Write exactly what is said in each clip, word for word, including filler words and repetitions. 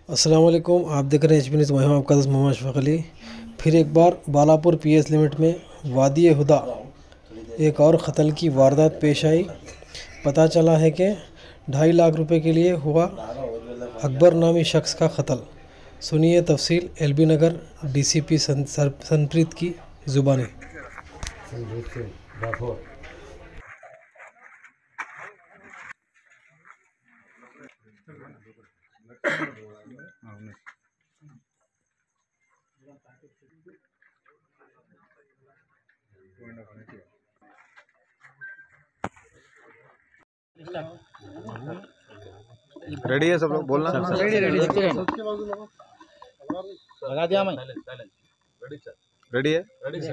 अस्सलाम वालेकुम। आप देख रहे हैं एच पी न्यूज़। मैं हूं आपका दोस्त मोहम्मद अशफाक अली। फिर एक बार बालापुर पी एस लिमिट में वादी हुदा एक और कत्ल की वारदात पेश आई। पता चला है कि ढाई लाख रुपए के लिए हुआ अकबर नामी शख्स का कत्ल। सुनिए तफसील L B Nagar D C P Sanpreet की ज़ुबानी। रेडी है सब लोग बोलना। रेडी रेडी लगा दिया मैं। रेडी है।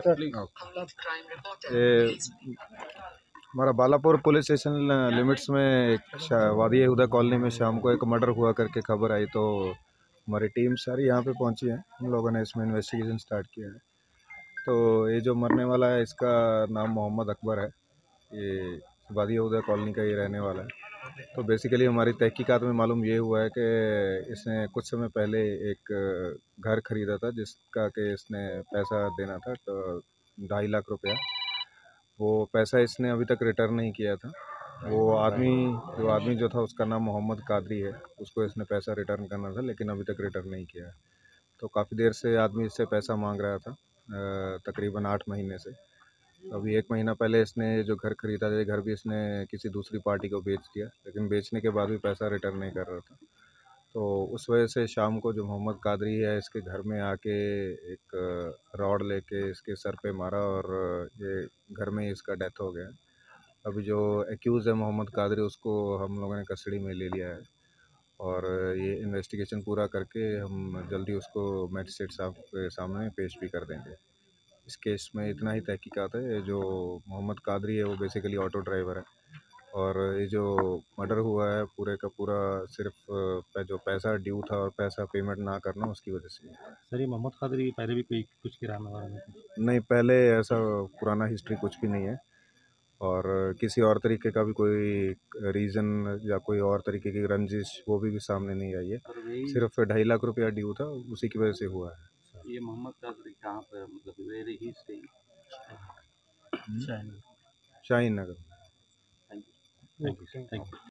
ये हमारा बालापुर पुलिस स्टेशन लिमिट्स में एक वादी हुदा कॉलोनी में शाम को एक मर्डर हुआ करके खबर आई, तो हमारी टीम सारी यहाँ पे पहुँची है। हम लोगों ने इसमें इन्वेस्टिगेशन स्टार्ट किया है। तो ये जो मरने वाला है इसका नाम मोहम्मद अकबर है। ये वादी हुदा कॉलोनी का ही रहने वाला है। तो बेसिकली हमारी तहकीकात में मालूम ये हुआ है कि इसने कुछ समय पहले एक घर ख़रीदा था जिसका कि इसने पैसा देना था, तो ढाई लाख रुपया। वो पैसा इसने अभी तक रिटर्न नहीं किया था। वो आदमी जो आदमी जो था उसका नाम मोहम्मद कादरी है। उसको इसने पैसा रिटर्न करना था लेकिन अभी तक रिटर्न नहीं किया है। तो काफ़ी देर से आदमी इससे पैसा मांग रहा था, तकरीबन आठ महीने से। अभी एक महीना पहले इसने जो घर खरीदा था, घर भी इसने किसी दूसरी पार्टी को बेच दिया, लेकिन बेचने के बाद भी पैसा रिटर्न नहीं कर रहा था। तो उस वजह से शाम को जो मोहम्मद कादरी है इसके घर में आके एक रॉड लेके इसके सर पे मारा और ये घर में ही इसका डेथ हो गया। अभी जो एक्यूज़ है मोहम्मद कादरी, उसको हम लोगों ने कस्टडी में ले लिया है और ये इन्वेस्टिगेशन पूरा करके हम जल्दी उसको मजिस्ट्रेट साहब के सामने पेश भी कर देंगे। इस केस में इतना ही तहकीकात है। जो मोहम्मद कादरी है वो बेसिकली ऑटो ड्राइवर है और ये जो मर्डर हुआ है पूरे का पूरा सिर्फ जो पैसा ड्यू था और पैसा पेमेंट ना करना उसकी वजह से। सर ये मोहम्मद कादरी पहले भी कोई कुछ किराना वाला में? नहीं, पहले ऐसा पुराना हिस्ट्री कुछ भी नहीं है और किसी और तरीके का भी कोई रीज़न या कोई और तरीके की रंजिश वो भी, भी सामने नहीं आई है। सिर्फ ढाई लाख रुपया ड्यू था, उसी की वजह से हुआ है। ये मोहम्मद कादरी कहाँ पर, मतलब where he staying? Shaheen Nagar. Thank you thank you.